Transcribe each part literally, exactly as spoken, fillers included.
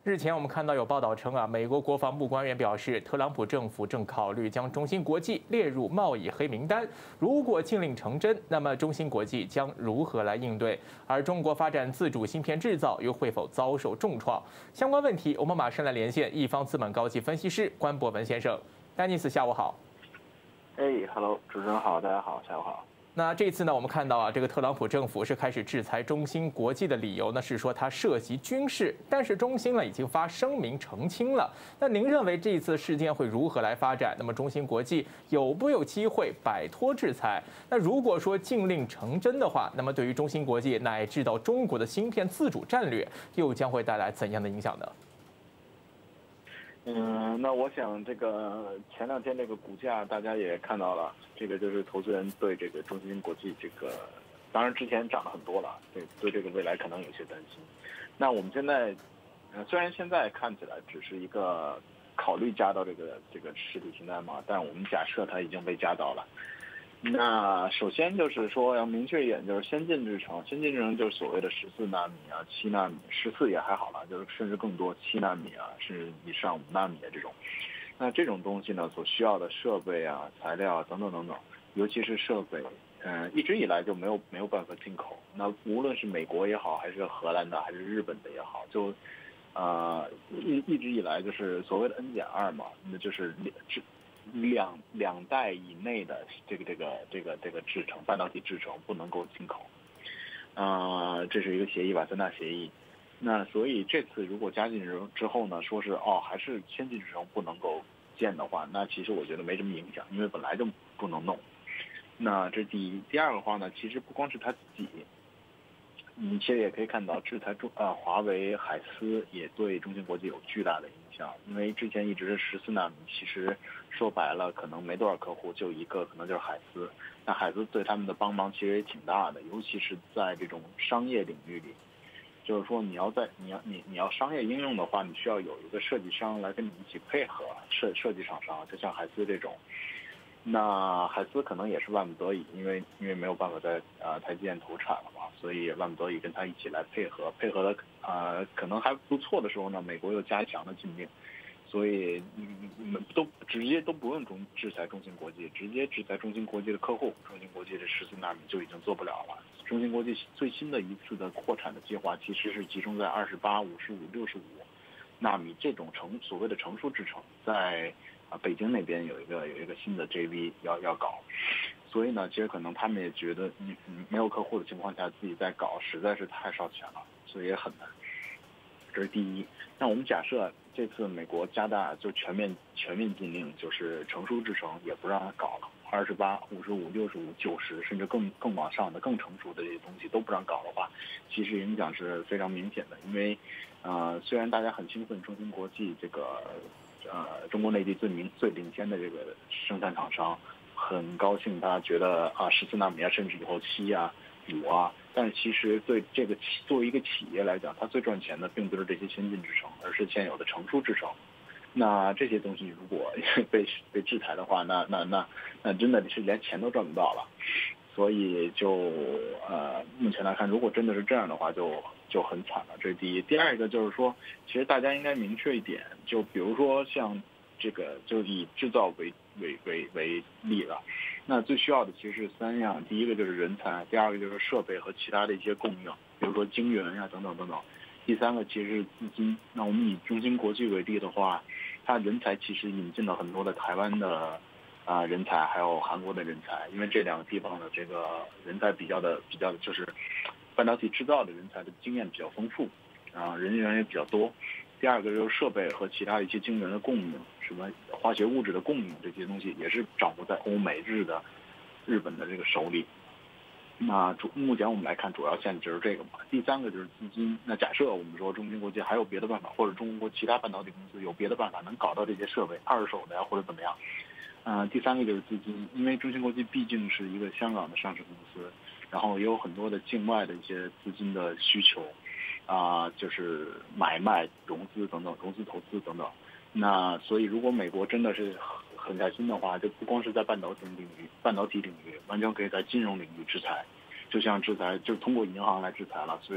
日前，我们看到有报道称啊，美国国防部官员表示，特朗普政府正考虑将中芯国际列入贸易黑名单。如果禁令成真，那么中芯国际将如何来应对？而中国发展自主芯片制造又会否遭受重创？相关问题，我们马上来连线易方资本高级分析师关博文先生。丹尼斯，下午好。 哎 ，Hello， 主持人好，大家好，下午好。 那这次呢，我们看到啊，这个特朗普政府是开始制裁中芯国际的理由呢，是说它涉及军事，但是中芯呢已经发声明澄清了。那您认为这一次事件会如何来发展？那么中芯国际有没有机会摆脱制裁？那如果说禁令成真的话，那么对于中芯国际乃至到中国的芯片自主战略，又将会带来怎样的影响呢？ 嗯，那我想这个前两天这个股价大家也看到了，这个就是投资人对这个中芯国际这个，当然之前涨了很多了，对对这个未来可能有些担心。那我们现在，呃，虽然现在看起来只是一个考虑加到这个这个实体清单嘛，但我们假设它已经被加到了。那首先就是说要明确一点，就是先进制程，先进制程就是所谓的十四纳米啊、七纳米，十四也还好了，就是甚至更多七纳米啊，是以上五纳米的这种。那这种东西呢，所需要的设备啊、材料啊等等等等，尤其是设备，嗯、呃，一直以来就没有没有办法进口。那无论是美国也好，还是荷兰的，还是日本的也好，就，呃，一一直以来就是所谓的 N 减二嘛，那就是制。两两代以内的这个这个这个这个制程，半导体制程不能够进口，啊、呃，这是一个协议吧，三大协议。那所以这次如果加进之后呢，说是哦还是先进制程不能够建的话，那其实我觉得没什么影响，因为本来就不能弄。那这是第一，第二个话呢，其实不光是他自己。你其实也可以看到，制裁中啊，华为、海思也对中芯国际有巨大的影响，因为之前一直是十四纳米，其实说白了可能没多少客户，就一个，可能就是海思。那海思对他们的帮忙其实也挺大的，尤其是在这种商业领域里，就是说你要在你要你你要商业应用的话，你需要有一个设计商来跟你一起配合，设设计厂商，就像海思这种。那海思可能也是万不得已，因为因为没有办法在呃台积电投产了嘛，所以万不得已跟他一起来配合，配合的呃可能还不错的时候呢，美国又加强了禁令，所以嗯都直接都不用中制裁中芯国际，直接制裁中芯国际的客户，中芯国际的十四纳米就已经做不了了。中芯国际最新的一次的扩产的计划其实是集中在二十八、五十五、六十五纳米这种成所谓的成熟制程，在。啊，北京那边有一个有一个新的 J V 要要搞，所以呢，其实可能他们也觉得，嗯嗯，没有客户的情况下自己在搞，实在是太烧钱了，所以也很难。这是第一。那我们假设这次美国加大就全面全面禁令，就是成熟制程也不让它搞了，二十八、五十五、六十五、九十，甚至更更往上的更成熟的这些东西都不让搞的话，其实影响是非常明显的。因为，呃，虽然大家很兴奋，中芯国际这个。呃，中国内地最明最领先的这个生产厂商，很高兴，他觉得啊，十四纳米啊，甚至以后七啊、五啊，但是其实对这个企作为一个企业来讲，它最赚钱的并不是这些先进制程，而是现有的成熟制程。那这些东西如果被被制裁的话，那那那那真的是连钱都赚不到了。所以就呃，目前来看，如果真的是这样的话，就就很惨了。这是第一。第二个就是说，其实大家应该明确一点，就比如说像这个，就以制造为为为为例了。那最需要的其实是三样，第一个就是人才，第二个就是设备和其他的一些供应，比如说晶圆呀、啊、等等等等。第三个其实是资金。那我们以中芯国际为例的话，它人才其实引进了很多的台湾的。啊，人才还有韩国的人才，因为这两个地方的这个人才比较的比较的就是半导体制造的人才的经验比较丰富，啊，人员也比较多。第二个就是设备和其他一些晶圆的供应，什么化学物质的供应，这些东西也是掌握在欧美日的日本的这个手里。那主目前我们来看，主要限制是这个嘛。第三个就是资金。那假设我们说中芯国际还有别的办法，或者中国其他半导体公司有别的办法能搞到这些设备，二手的呀或者怎么样。呃，第三个就是资金，因为中芯国际毕竟是一个香港的上市公司，然后也有很多的境外的一些资金的需求，啊、呃，就是买卖、融资等等，融资投资等等。那所以，如果美国真的是狠下心的话，就不光是在半导体领域，半导体领域完全可以在金融领域制裁，就像制裁，就通过银行来制裁了，所以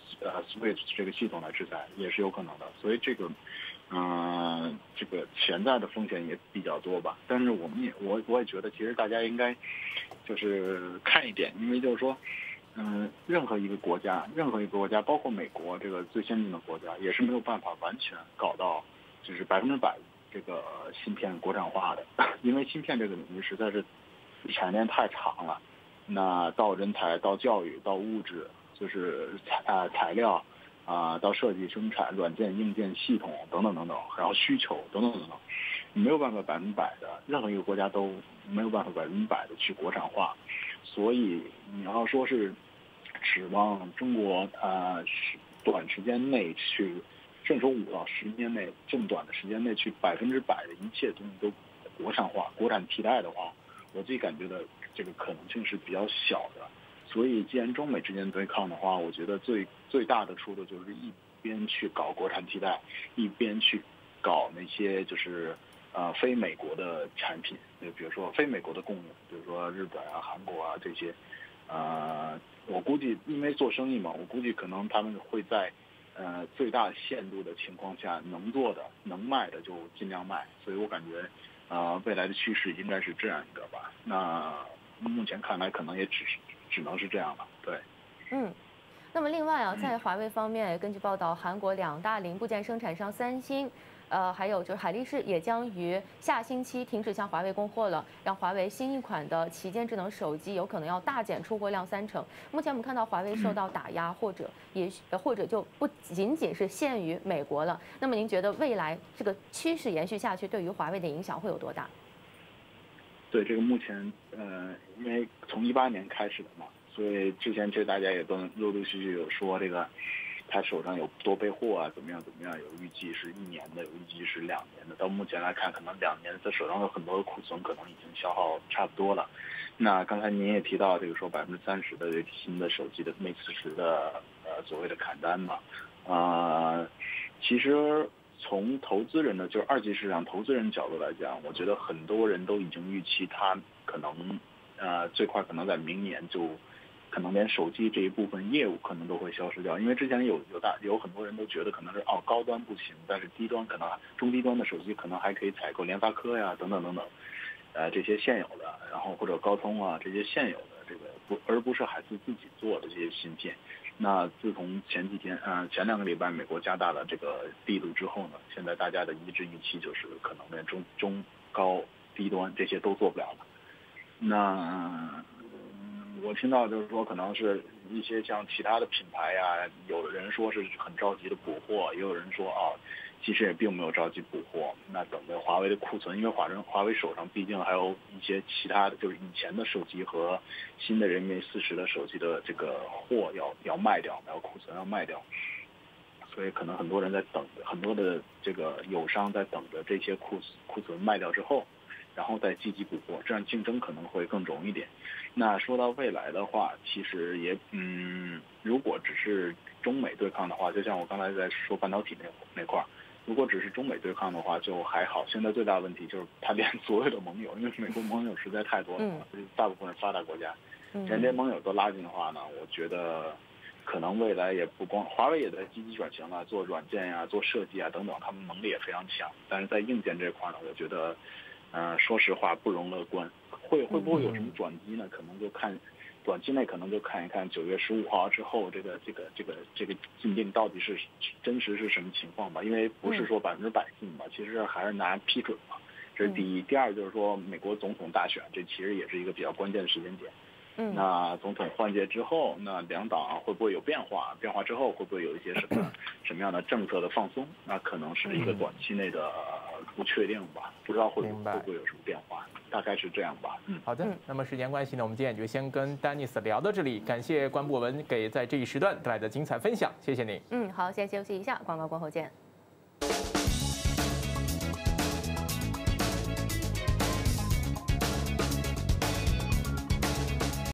呃 Swift 这个系统来制裁，也是有可能的。所以这个，嗯、呃，这个潜在的风险也比较多吧。但是我们也我我也觉得，其实大家应该就是看一点，因为就是说，嗯、呃，任何一个国家，任何一个国家，包括美国这个最先进的国家，也是没有办法完全搞到就是百分之百这个芯片国产化的，因为芯片这个领域实在是产业链太长了。那到人才、到教育、到物质，就是材啊、呃、材料啊、呃，到设计生产、软件、硬件、系统等等等等，然后需求等等等等，没有办法百分百的，任何一个国家都没有办法百分百的去国产化。所以你要说是指望中国呃短时间内去，甚至说五到十年内这么短的时间内去百分之百的一切东西都国产化、国产替代的话，我自己感觉的这个可能性是比较小的。所以既然中美之间对抗的话，我觉得最最大的出路就是一边去搞国产替代，一边去搞那些就是呃非美国的产品，就比如说非美国的供应，比如说日本啊、韩国啊这些，呃，我估计因为做生意嘛，我估计可能他们会在呃最大限度的情况下，能做的、能卖的就尽量卖。所以我感觉。呃，未来的趋势应该是这样一个吧。那目前看来，可能也只是只能是这样了。对， 嗯。那么另外啊，在华为方面，根据报道，韩国两大零部件生产商三星，呃，还有就是海力士也将于下星期停止向华为供货了，让华为新一款的旗舰智能手机有可能要大减出货量三成。目前我们看到华为受到打压，或者也许或者就不仅仅是限于美国了。那么您觉得未来这个趋势延续下去，对于华为的影响会有多大？ 对，这个目前呃，因为从一八年开始的嘛。所以之前其实大家也都陆陆续续有说这个，他手上有多备货啊，怎么样怎么样，有预计是一年的，有预计是两年的。到目前来看，可能两年他手上有很多的库存，可能已经消耗差不多了。那刚才您也提到这个说百分之三十的新的手机的 Mate 四十的呃所谓的砍单嘛，啊、呃，其实从投资人的就是二级市场投资人角度来讲，我觉得很多人都已经预期他可能呃最快可能在明年就。可能连手机这一部分业务可能都会消失掉，因为之前有有大有很多人都觉得可能是哦高端不行，但是低端可能中低端的手机可能还可以采购联发科呀等等等等，呃这些现有的，然后或者高通啊这些现有的这个不而不是海思自己做的这些芯片。那自从前几天呃前两个礼拜美国加大了这个力度之后呢，现在大家的一致预期就是可能连中中高低端这些都做不了了。那。我听到就是说，可能是一些像其他的品牌呀，有人说是很着急的补货，也有人说啊，其实也并没有着急补货。那等着华为的库存，因为华人华为手上毕竟还有一些其他的，就是以前的手机和新的人民四十的手机的这个货要要卖掉，要库存要卖掉，所以可能很多人在等着，很多的这个友商在等着这些库库存卖掉之后。然后再积极补货，这样竞争可能会更容易点。那说到未来的话，其实也嗯，如果只是中美对抗的话，就像我刚才在说半导体那那块儿，如果只是中美对抗的话，就还好。现在最大的问题就是他连所有的盟友，因为美国盟友实在太多了嘛，嗯、大部分是发达国家，连这些盟友都拉进的话呢，我觉得可能未来也不光华为也在积极转型了，做软件呀、做设计啊等等，他们能力也非常强。但是在硬件这块呢，我觉得。呃，说实话不容乐观，会会不会有什么转机呢？可能就看，短期内可能就看一看九月十五号之后这个这个这个这个禁令到底是真实是什么情况吧？因为不是说百分之百禁吧，其实还是拿批准嘛，这是第一。第二就是说美国总统大选，这其实也是一个比较关键的时间点。嗯，那总统换届之后，那两党会不会有变化？变化之后会不会有一些什么什么样的政策的放松？那可能是一个短期内的不确定吧，不知道会会不会有什么变化，大概是这样吧。 嗯，好的。那么时间关系呢，我们今天就先跟丹尼斯聊到这里，感谢关博文给在这一时段带来的精彩分享，谢谢你。 嗯，好，先休息一下，广告过后见。